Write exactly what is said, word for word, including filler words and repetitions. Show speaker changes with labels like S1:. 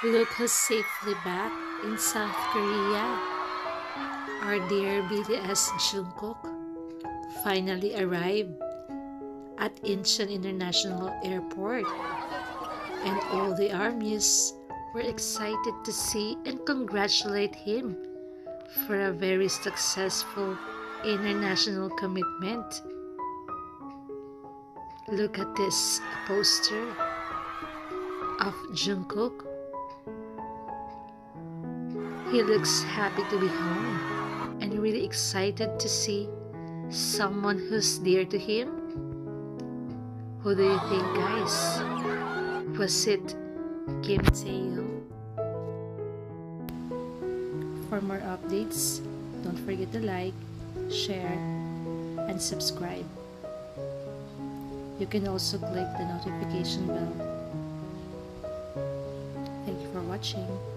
S1: Look who's safely back in South Korea. Our dear B T S JUNGKOok finally arrived at Incheon International Airport, and all the armies were excited to see and congratulate him for a very successful international commitment. Look at this poster of Jungkook. He looks happy to be home and really excited to see someone who's dear to him. Who do you think, guys? Was it Kim Taehyung? For more updates, don't forget to like, share, and subscribe. You can also click the notification bell. Thank you for watching.